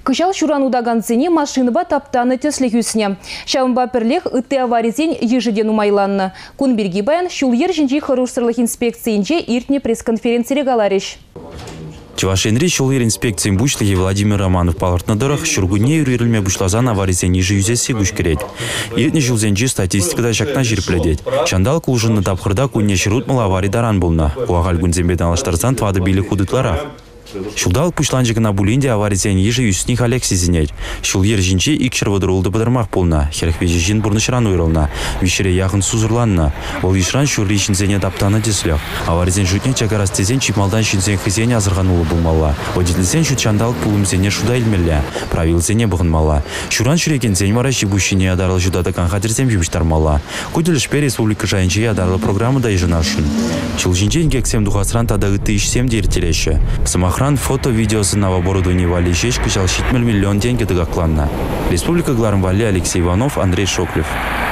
Кышал шуран удаганцыне машинова таптаны төслі хүсіне. Шауынба пірлех үтті аваризен ежеден умайланны. Кунберги баян шул ер жінжи хорушсырлық инспекциинче иртне пресс-конференции галариш. Чувашенри шулер инспекциям бушлыги Владимир Романов палартнадырах шургуне юрилме бушлазан аваризен ниже юзеси гушкерет. Иртне жылзенчи статистикада шакна жирпледет. Шандал кулжынны тапхырда кунне ширутмала аварий даран булна. Куагаль гунзембеден алаштарзан твады били худытлара. Шулдал пушланжыгына булинде аваризен ежи юсник Алексизинет. Шул ер жинче икшер водырулды быдырмақ болна. Херхвежи жин бурнышран уйрылна. Вишере яғын сузырланна. Ол ишран шурри шинзене таптаны деслях. Аваризен жутне чагарас тезен чипмалдан шинзен хызене азырғанулы булмалла. Водительсен шут шандал пулымзене шуда илмелля. Правилзене бұғынмалла. Шуран шүреген зен вара шибушине адарыл жудады канхадырзем жибіштармалла. Куделішпе республика жайынче адарылы программада ежынашын. Шул жинче ингексем духасран тада ыты ишсем дертелеші. Охран фото-видеосы на оборудовании вали шесть кышал 7 миллион деньги догакланна. Республика Гларм Вали, Алексей Иванов, Андрей Шоклев.